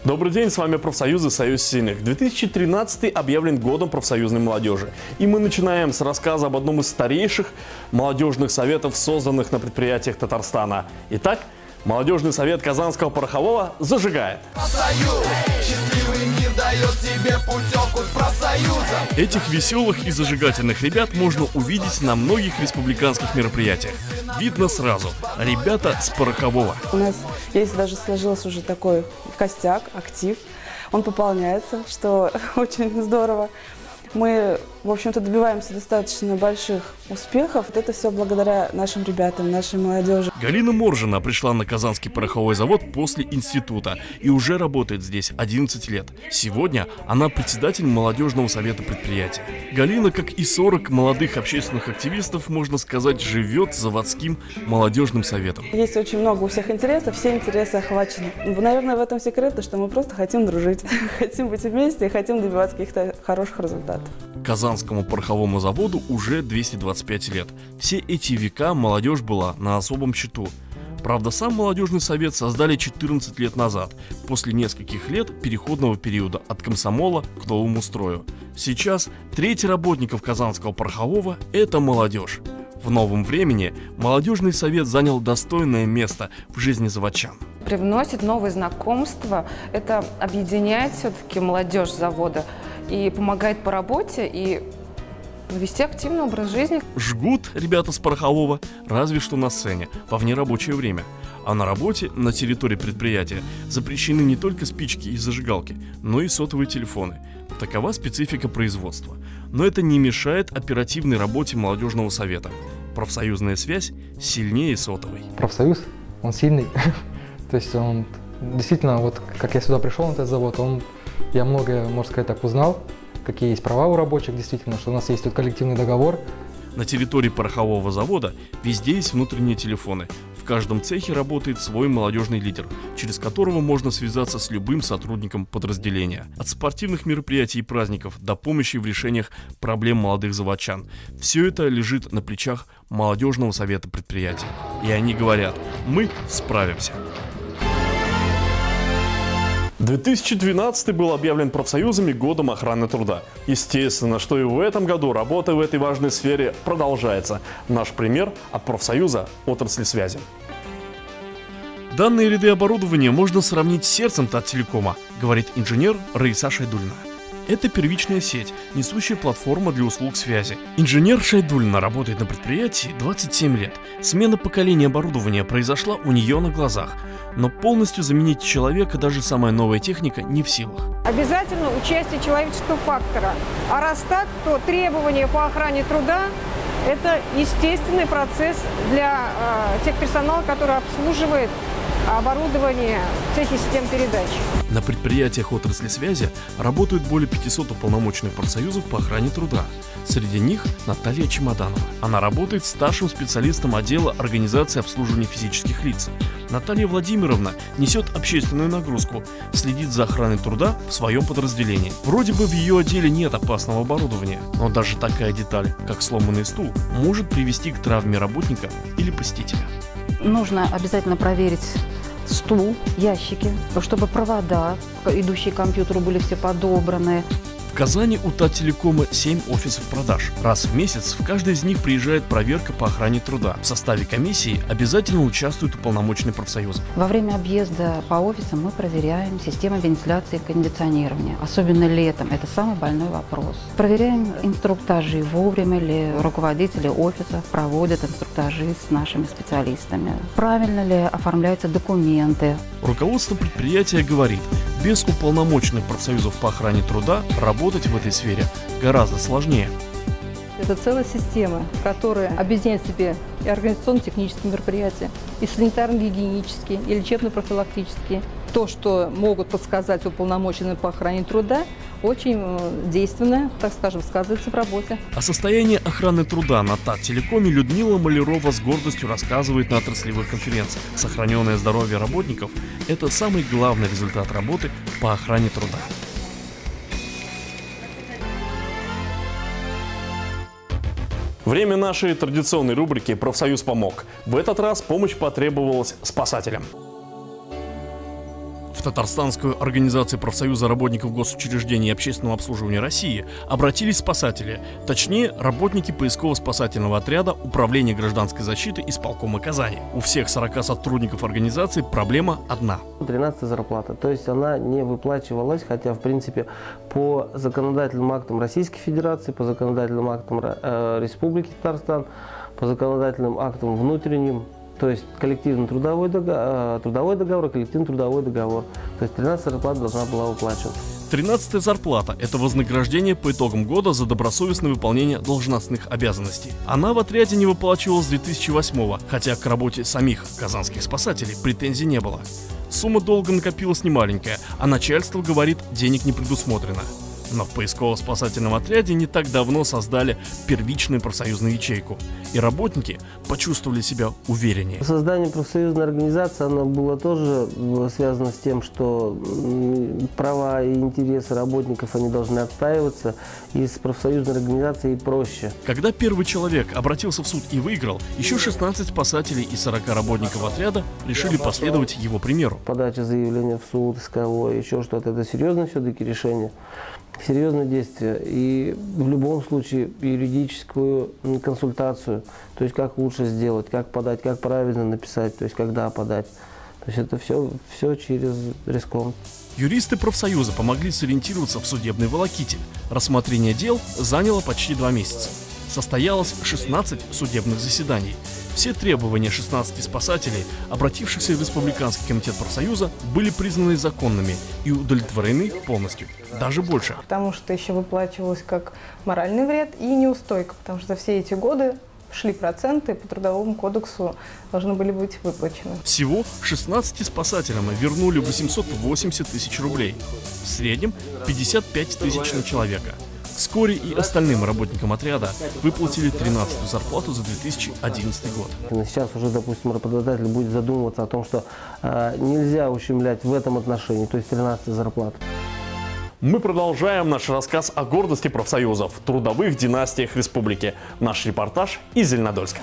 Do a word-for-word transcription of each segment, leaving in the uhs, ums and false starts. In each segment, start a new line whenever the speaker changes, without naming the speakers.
Добрый день, с вами профсоюзы «Союз сильных». две тысячи тринадцатый объявлен годом профсоюзной молодежи. И мы начинаем с рассказа об одном из старейших молодежных советов, созданных на предприятиях Татарстана. Итак, молодежный совет Казанского порохового зажигает.
Профсоюз, счастливый мир дает тебе путевку с профсоюзом.
Этих веселых и зажигательных ребят можно увидеть на многих республиканских мероприятиях. Видно сразу, ребята с порохового.
У нас есть даже сложился уже такой костяк, актив. Он пополняется, что очень здорово. Мы, в общем-то, добиваемся достаточно больших успехов. Это все благодаря нашим ребятам, нашей молодежи.
Галина Моржина пришла на Казанский пороховой завод после института и уже работает здесь одиннадцать лет. Сегодня она председатель молодежного совета предприятия. Галина, как и сорок молодых общественных активистов, можно сказать, живет заводским молодежным советом.
Есть очень много у всех интересов, все интересы охвачены. Наверное, в этом секрет, что мы просто хотим дружить, хотим быть вместе и хотим добиваться каких-то хороших результатов.
Казанскому пороховому заводу уже двести двадцать пять лет. Все эти века молодежь была на особом счету. Правда, сам молодежный совет создали четырнадцать лет назад, после нескольких лет переходного периода от комсомола к новому строю. Сейчас треть работников Казанского порохового – это молодежь. В новом времени молодежный совет занял достойное место в жизни заводчан.
Привносит новые знакомства, это объединяет все-таки молодежь завода и помогает по работе и вести активный образ жизни.
Жгут ребята с порохового разве что на сцене, во внерабочее время. А на работе, на территории предприятия, запрещены не только спички и зажигалки, но и сотовые телефоны. Такова специфика производства. Но это не мешает оперативной работе молодежного совета. Профсоюзная связь сильнее сотовой.
Профсоюз, он сильный. То есть он действительно, вот как я сюда пришел на этот завод, он, я многое, можно сказать, так узнал, какие есть права у рабочих, действительно, что у нас есть тут коллективный договор.
На территории порохового завода везде есть внутренние телефоны. В каждом цехе работает свой молодежный лидер, через которого можно связаться с любым сотрудником подразделения. От спортивных мероприятий и праздников до помощи в решениях проблем молодых заводчан. Все это лежит на плечах молодежного совета предприятия. И они говорят: мы справимся. две тысячи двенадцатый был объявлен профсоюзами годом охраны труда. Естественно, что и в этом году работа в этой важной сфере продолжается. Наш пример от профсоюза отрасли связи. Данные ряды оборудования можно сравнить с сердцем Таттелекома, говорит инженер Раиса Шайдулина. Это первичная сеть, несущая платформа для услуг связи. Инженер Шайдулина работает на предприятии двадцать семь лет. Смена поколения оборудования произошла у нее на глазах. Но полностью заменить человека даже самая новая техника не в силах.
Обязательно участие человеческого фактора. А раз так, то требования по охране труда – это естественный процесс для э, тех персонала, который обслуживает оборудование цехи систем передач.
На предприятиях отрасли связи работают более пятисот уполномоченных профсоюзов по охране труда. Среди них Наталья Чемоданова. Она работает старшим специалистом отдела организации обслуживания физических лиц. Наталья Владимировна несет общественную нагрузку, следит за охраной труда в своем подразделении. Вроде бы в ее отделе нет опасного оборудования, но даже такая деталь, как сломанный стул, может привести к травме работника или посетителя.
Нужно обязательно проверить стул, ящики, чтобы провода, идущие к компьютеру, были все подобраны.
В Казани у Таттелекома семь офисов продаж. Раз в месяц в каждой из них приезжает проверка по охране труда. В составе комиссии обязательно участвуют уполномоченные профсоюзов.
Во время объезда по офисам мы проверяем систему вентиляции и кондиционирования. Особенно летом. Это самый больной вопрос. Проверяем инструктажи, вовремя ли руководители офисов проводят инструктажи с нашими специалистами. Правильно ли оформляются документы.
Руководство предприятия говорит: без уполномоченных профсоюзов по охране труда работать в этой сфере гораздо сложнее.
Это целая система, которая объединяет в себе и организационно-технические мероприятия, и санитарно-гигиенические, и лечебно-профилактические. То, что могут подсказать уполномоченные по охране труда, очень действенное, так скажем, сказывается в работе.
О состоянии охраны труда на Таттелекоме Людмила Малярова с гордостью рассказывает на отраслевых конференциях. Сохраненное здоровье работников – это самый главный результат работы по охране труда. Время нашей традиционной рубрики «Профсоюз помог». В этот раз помощь потребовалась спасателям. Татарстанскую организацию профсоюза работников госучреждений и общественного обслуживания России обратились спасатели, точнее работники поисково-спасательного отряда Управления гражданской защиты исполкома Казани. У всех сорока сотрудников организации проблема одна.
тринадцатая зарплата, то есть она не выплачивалась, хотя в принципе по законодательным актам Российской Федерации, по законодательным актам э, Республики Татарстан, по законодательным актам внутренним, то есть коллективно-трудовой договор, трудовой договор, коллективно-трудовой договор. То есть тринадцатая зарплата должна была выплачиваться.
тринадцатая зарплата – это вознаграждение по итогам года за добросовестное выполнение должностных обязанностей. Она в отряде не выплачивалась с две тысячи восьмого, хотя к работе самих казанских спасателей претензий не было. Сумма долга накопилась немаленькая, а начальство говорит, денег не предусмотрено. Но в поисково-спасательном отряде не так давно создали первичную профсоюзную ячейку, и работники почувствовали себя увереннее.
Создание профсоюзной организации, оно было тоже связано с тем, что права и интересы работников, они должны отстаиваться, и с профсоюзной организацией проще.
Когда первый человек обратился в суд и выиграл, еще шестнадцать спасателей и сорока работников отряда решили последовать его примеру.
Подача заявления в суд, исковое, еще что-то, это серьезное все-таки решение. Серьезное действие, и в любом случае юридическую консультацию, то есть как лучше сделать, как подать, как правильно написать, то есть когда подать. То есть это все, все через риском.
Юристы профсоюза помогли сориентироваться в судебной волоките. Рассмотрение дел заняло почти два месяца. Состоялось шестнадцать судебных заседаний. Все требования шестнадцати спасателей, обратившихся в Республиканский комитет профсоюза, были признаны законными и удовлетворены полностью, даже больше.
Потому что еще выплачивалось как моральный вред и неустойка, потому что все эти годы шли проценты по Трудовому кодексу, должны были быть выплачены.
Всего шестнадцати спасателям вернули восемьсот восемьдесят тысяч рублей, в среднем пятьдесят пять тысяч на человека. Вскоре и остальным работникам отряда выплатили тринадцатую зарплату за две тысячи одиннадцатый год.
Сейчас уже, допустим, работодатель будет задумываться о том, что э, нельзя ущемлять в этом отношении, то есть тринадцатая зарплата.
Мы продолжаем наш рассказ о гордости профсоюзов, трудовых династиях республики. Наш репортаж из Зеленодольска.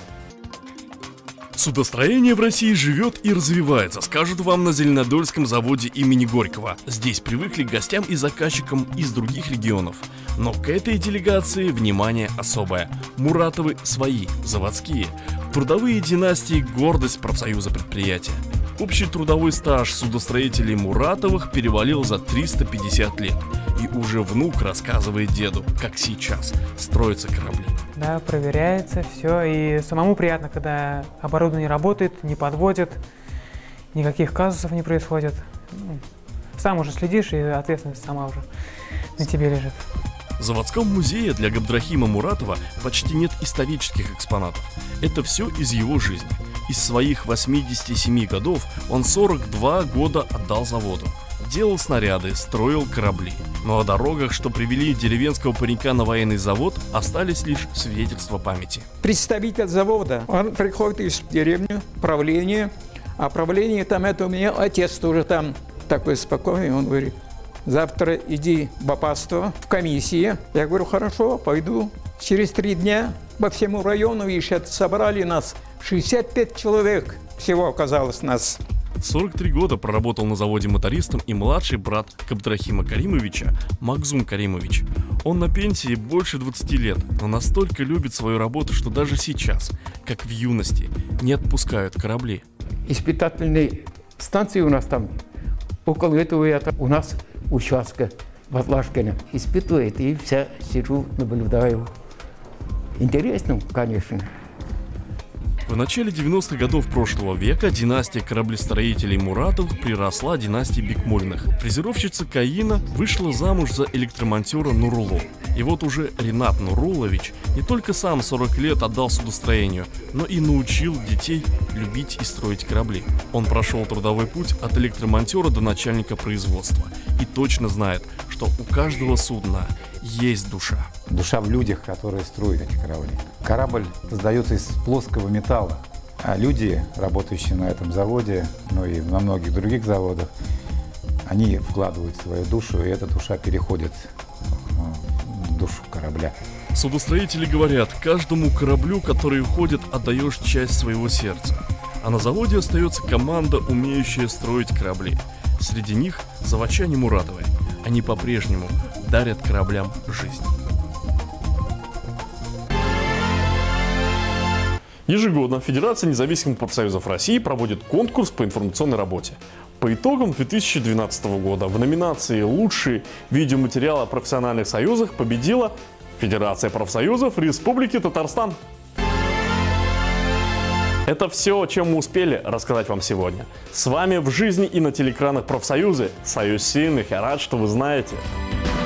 Судостроение в России живет и развивается, скажут вам на Зеленодольском заводе имени Горького. Здесь привыкли к гостям и заказчикам из других регионов. Но к этой делегации внимание особое. Муратовы свои, заводские. Трудовые династии – гордость профсоюза предприятия. Общий трудовой стаж судостроителей Муратовых перевалил за триста пятьдесят лет. И уже внук рассказывает деду, как сейчас строятся корабли.
Да, проверяется все. И самому приятно, когда оборудование работает, не подводит, никаких казусов не происходит. Сам уже следишь, и ответственность сама уже на тебе лежит.
В заводском музее для Габдрахима Муратова почти нет исторических экспонатов. Это все из его жизни. Из своих восьмидесяти семи годов он сорок два года отдал заводу. Делал снаряды, строил корабли. Но о дорогах, что привели деревенского паренька на военный завод, остались лишь свидетельства памяти.
Представитель завода, он приходит из деревни, правление, а правление там, это у меня отец тоже там такой спокойный, он говорит: завтра иди в опасство, в комиссии. Я говорю: хорошо, пойду. Через три дня по всему району еще собрали нас, шестьдесят пять человек всего оказалось нас.
сорок три года проработал на заводе мотористом и младший брат Габдрахима Каримовича Магзум Каримович. Он на пенсии больше двадцати лет, но настолько любит свою работу, что даже сейчас, как в юности, не отпускают корабли.
Испытательные станции у нас там, около этого это у нас участка в Атлашкине. Испытывает, и вся сижу, наблюдаю. Интересно, конечно.
В начале девяностых годов прошлого века династия кораблестроителей Муратовых приросла династии Бикмуллиных. Фрезеровщица Каина вышла замуж за электромонтера Нурулу. И вот уже Ринат Нурулович не только сам сорок лет отдал судостроению, но и научил детей любить и строить корабли. Он прошел трудовой путь от электромонтера до начальника производства и точно знает, что у каждого судна есть душа.
Душа в людях, которые строят эти корабли. Корабль создается из плоского металла, а люди, работающие на этом заводе, ну и на многих других заводах, они вкладывают свою душу, и эта душа переходит в душу корабля.
Судостроители говорят, каждому кораблю, который уходит, отдаешь часть своего сердца. А на заводе остается команда, умеющая строить корабли. Среди них заводчане Муратовы. Они по-прежнему дарят кораблям жизнь. Ежегодно Федерация независимых профсоюзов России проводит конкурс по информационной работе. По итогам две тысячи двенадцатого года в номинации «Лучшие видеоматериалы о профессиональных союзах» победила Федерация профсоюзов Республики Татарстан. Это все, о чем мы успели рассказать вам сегодня. С вами в жизни и на телеэкранах профсоюзы. Союз сильных. Я рад, что вы знаете.